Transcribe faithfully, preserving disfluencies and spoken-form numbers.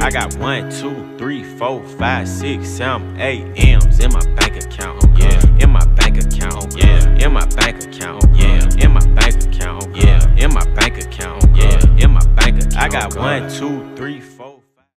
I got one, two, three, four, five, six, seven, eight M's in my bank account. Yeah, in my bank account. Yeah, in my bank account. Yeah, in my bank account. Yeah, in my bank account. Yeah, in my bank account. I got one, two, three, four.